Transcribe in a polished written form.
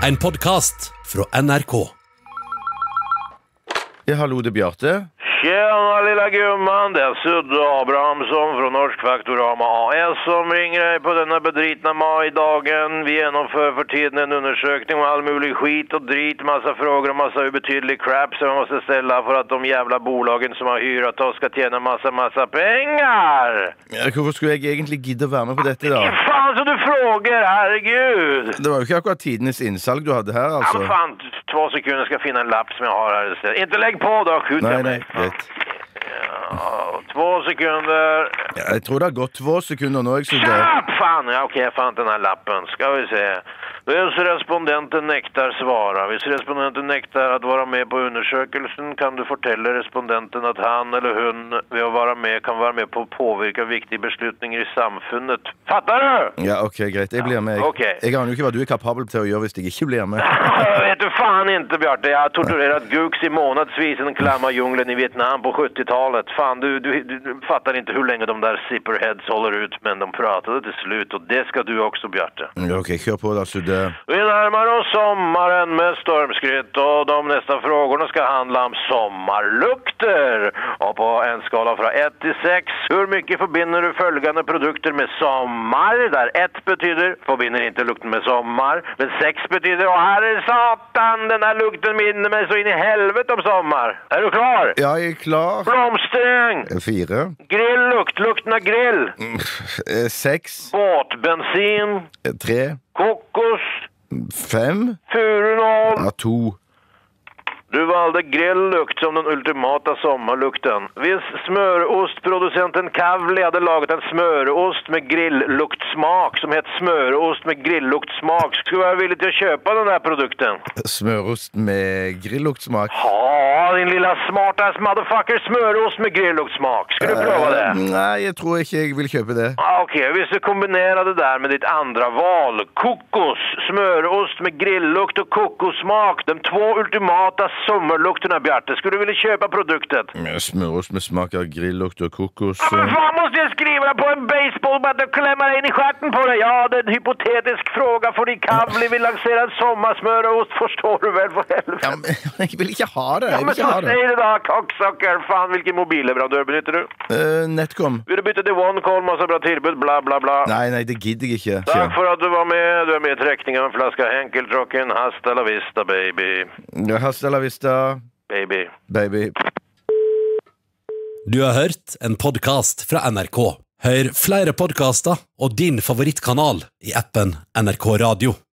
En podcast fra NRK. Ja, hallo, det Bjarte. Tjena lilla gumman, det är Sudde Abrahamsson från Norsk Faktorama AS som ringer dig på denna bedritna majdagen. Vi genomför för tiden en undersökning om all mulig skit och drit, massa frågor och massa obetydlig crap som man måste ställa för att de jävla bolagen som har hyrat oss ska tjäna massa pengar. Ja, hvorfor skulle jeg egentlig gidde å være med på dette da? Vad fan så du frågar, herregud. Det var jo ikke akkurat tidenes innsalg du hadde her, Ja, altså. men fan, 2 sekunder ska jag finna en lapp som jag har här istället. Inte lägg på då, skjut Nei, jag nei, mig. greit. Ja, 2 sekunder. Ja, jeg tror det har gått 2 sekunder nå, jeg synes det. Kjapp, fan! Ja, okej, jag fann den här lappen. Ska vi se. Hvis respondenten nektar svara. Hvis respondenten nektar att vara med på undersökelsen kan du fortelle respondenten at han eller hun ved å være med kan være med på å påvirke viktige beslutninger i samfunnet. Fattar du? Ja, ok, greit. Jeg blir med. Ok. Jeg aner jo ikke hva du er kapabel til å gjøre hvis jeg ikke blir med. Vet du fan inte, Bjarte. Jag har torturerat Gux i månadsvis i den klamma djungeln i Vietnam på 70-talet. Fan, du fattar inte hur länge de där zipperheads håller ut, men de pratade till slut, och det ska du också, Bjarte. Ja, ok, kjør på da, Sudde. Vi närmar oss sommaren med stormskritt, och de nästa frågorna ska handla om sommarlukter. Och på en skala från 1 till 6, hur mycket förbinder du följande produkter med sommar? Där 1 betyder förbinder inte lukten med sommar, men 6 betyder åh herre satan, den här lukten minner mig så in i helvete om sommar. Är du klar? Ja, jeg er klar. Blomsträng, 4. grilllukt, lukten av grill, 6. båtbensin, 3. kokos, 5. furunål. Ja, 2. Du valde grilllukt som den ultimata sommarlukten. Hvis smørostprodusenten Kavli hade lagat en smörost med grilluktsmak som heter smörost med grilluktsmak, skulle du vara villig till att köpa den här produkten? Smørost med grilluktsmak. Ja, din lilla smartass motherfucker, smörost med grilluktsmak. Ska du pröva det? Nei, jeg tror ikke jeg vil kjøpe det. Okej, hvis du kombinerar det där med ditt andra val, kokos, smörost med grilllukt och kokossmak, de 2 ultimata sommarlukterna, Bjarte. Skulle du vilja köpa produktet? Smørost med smak av grilllukt og kokos. Ja, men fan måste jag skriva det på en baseballbatt och klämma in i stjärten på dig? Ja, det är en hypotetisk fråga för din Kavli vill lansera en sommarsmörost, förstår du väl för helvete? Ja, men jeg vil ikke ha det. Ja, Jeg men vil ikke så ha det. säg det då, kocksocker. Fan, vilken mobilleverandör benyttar du? Netcom. Vill du byta till OneCall, massa bra tillbud, bla bla bla. Nei, det gidder jeg ikke. Tack för att du var med. Du är med i träckning av en flaska Henkeltrocken. Hasta la vista, baby. Ja, hasta la vista, Baby. baby. Du har hørt en podcast fra NRK. Hør flere podcaster og din favorittkanal i appen NRK Radio.